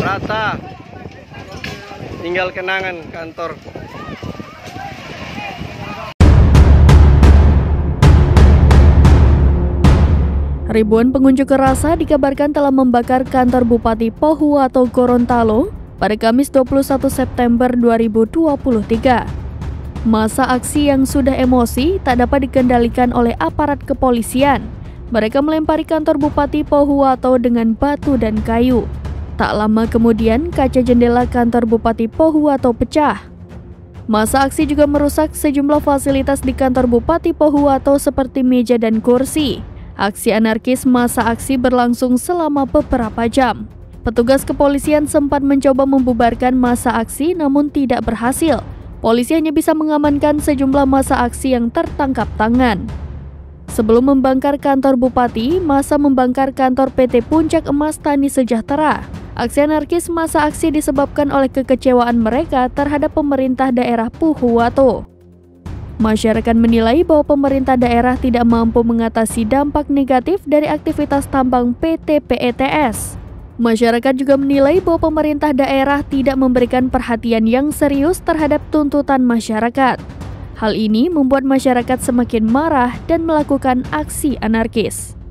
rata, tinggal kenangan kantor. Ribuan pengunjuk rasa dikabarkan telah membakar kantor Bupati Pohuwato Gorontalo pada Kamis 21 September 2023. Masa aksi yang sudah emosi tak dapat dikendalikan oleh aparat kepolisian. Mereka melempari kantor Bupati Pohuwato dengan batu dan kayu. Tak lama kemudian, kaca jendela kantor Bupati Pohuwato pecah. Masa aksi juga merusak sejumlah fasilitas di kantor Bupati Pohuwato seperti meja dan kursi. Aksi anarkis masa aksi berlangsung selama beberapa jam. Petugas kepolisian sempat mencoba membubarkan masa aksi namun tidak berhasil. Polisi hanya bisa mengamankan sejumlah masa aksi yang tertangkap tangan. Sebelum membakar kantor Bupati, masa membakar kantor PT Puncak Emas Tani Sejahtera. Aksi anarkis masa aksi disebabkan oleh kekecewaan mereka terhadap pemerintah daerah Pohuwato. Masyarakat menilai bahwa pemerintah daerah tidak mampu mengatasi dampak negatif dari aktivitas tambang PT PETS. Masyarakat juga menilai bahwa pemerintah daerah tidak memberikan perhatian yang serius terhadap tuntutan masyarakat. Hal ini membuat masyarakat semakin marah dan melakukan aksi anarkis.